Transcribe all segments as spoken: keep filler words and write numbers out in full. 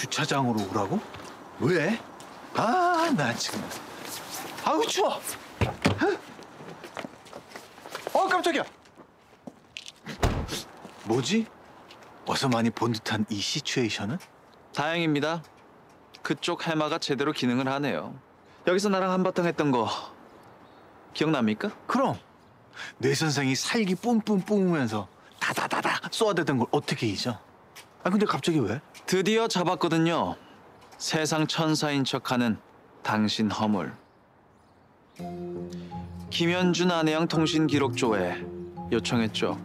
주차장으로 오라고? 왜? 아, 나 지금. 아우, 추워. 어, 깜짝이야. 뭐지? 어서 많이 본 듯한 이 시츄에이션은? 다행입니다. 그쪽 해마가 제대로 기능을 하네요. 여기서 나랑 한바탕 했던 거 기억납니까? 그럼. 뇌 선생이 살기 뿜뿜 뿜으면서 다다다다 쏘아대던 걸 어떻게 잊어? 아, 근데 갑자기 왜? 드디어 잡았거든요. 세상 천사인 척하는 당신 허물. 김현준 아내양 통신 기록 조회 요청했죠.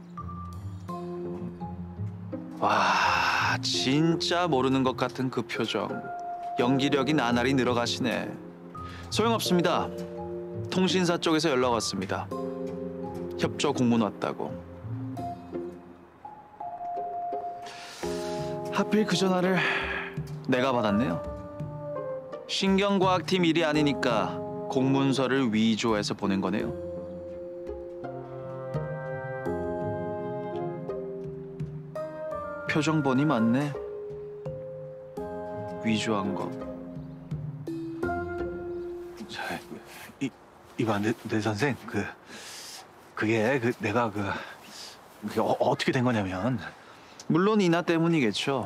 와, 진짜 모르는 것 같은 그 표정. 연기력이 나날이 늘어가시네. 소용없습니다. 통신사 쪽에서 연락 왔습니다. 협조 공문 왔다고. 하필 그 전화를 내가 받았네요. 신경과학팀 일이 아니니까 공문서를 위조해서 보낸 거네요. 표정 보니 맞네. 위조한 거. 자, 이, 이봐, 내, 내 선생, 그, 그게, 그, 내가 그, 그게 어, 어떻게 된 거냐면. 물론 이나 때문이겠죠.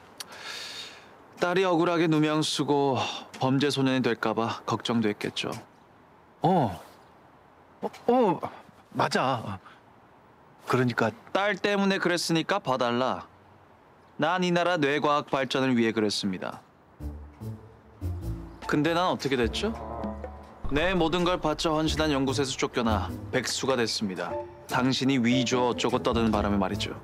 딸이 억울하게 누명 쓰고 범죄 소년이 될까봐 걱정됐겠죠. 어, 어, 어, 맞아. 그러니까. 딸 때문에 그랬으니까 봐달라. 난 이 나라 뇌과학 발전을 위해 그랬습니다. 근데 난 어떻게 됐죠? 내 모든 걸 바쳐 헌신한 연구소에서 쫓겨나 백수가 됐습니다. 당신이 위조 어쩌고 떠드는 바람에 말이죠.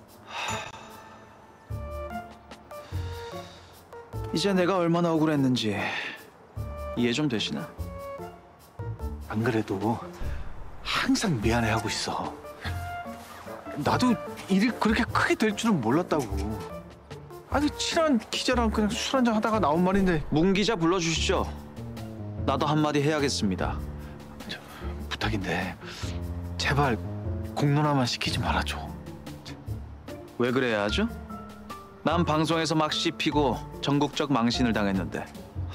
이제 내가 얼마나 억울했는지 이해 좀 되시나? 안 그래도 항상 미안해하고 있어. 나도 일이 그렇게 크게 될 줄은 몰랐다고. 아니, 친한 기자랑 그냥 술 한잔 하다가 나온 말인데. 문 기자 불러주시죠. 나도 한마디 해야겠습니다. 저, 부탁인데 제발 공론화만 시키지 말아줘. 왜 그래야 하죠? 난 방송에서 막 씹히고 전국적 망신을 당했는데.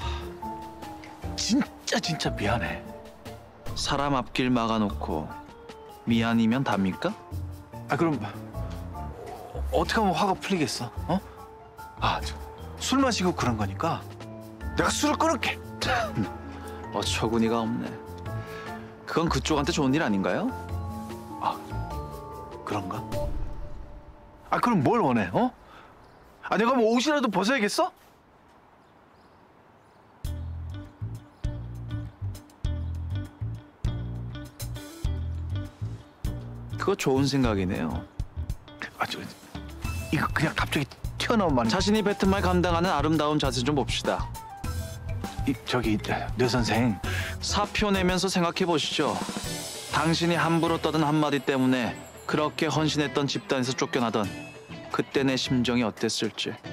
진짜 진짜 미안해. 사람 앞길 막아놓고 미안이면 답니까? 아, 그럼 어떻게 하면 화가 풀리겠어? 어? 아, 술 마시고 그런 거니까 내가 술을 끊을게. 어처구니가 없네. 그건 그쪽한테 좋은 일 아닌가요? 아, 그런가? 아, 그럼 뭘 원해? 어? 아, 내가 뭐 옷이라도 벗어야겠어? 그거 좋은 생각이네요. 아, 저 이거 그냥 갑자기 튀어나온 말이. 자신이 뱉은 말 감당하는 아름다운 자세 좀 봅시다. 이, 저기 뇌 선생. 사표 내면서 생각해 보시죠. 당신이 함부로 떠든 한마디 때문에 그렇게 헌신했던 집단에서 쫓겨나던 그때 내 심정이 어땠을지.